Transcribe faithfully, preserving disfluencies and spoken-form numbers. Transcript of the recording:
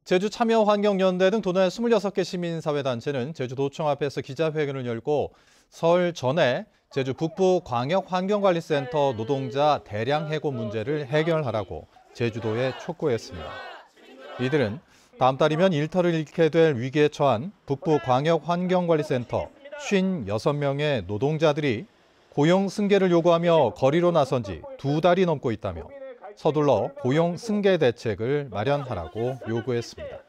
제주참여환경연대 등 도내 스물여섯 개 시민사회단체는 제주도청 앞에서 기자회견을 열고 설 전에 제주 북부광역환경관리센터 노동자 대량 해고 문제를 해결하라고 제주도에 촉구했습니다. 이들은 다음 달이면 일터를 잃게 될 위기에 처한 북부광역환경관리센터 오십육 명의 노동자들이 고용 승계를 요구하며 거리로 나선 지 두 달이 넘고 있다며 서둘러 고용 승계 대책을 마련하라고 요구했습니다.